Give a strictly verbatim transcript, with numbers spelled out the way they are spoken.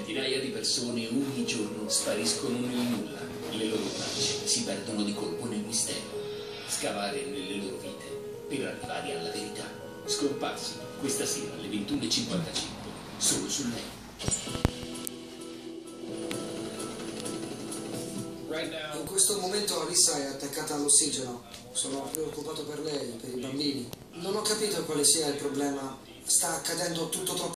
Centinaia di persone ogni giorno spariscono nel nulla. Le loro tracce si perdono di colpo nel mistero. Scavare nelle loro vite per arrivare alla verità. Scomparsi questa sera alle ventuno e cinquantacinque solo su lei. In questo momento Alissa è attaccata all'ossigeno. Sono preoccupato per lei, per i bambini. Non ho capito quale sia il problema. Sta accadendo tutto troppo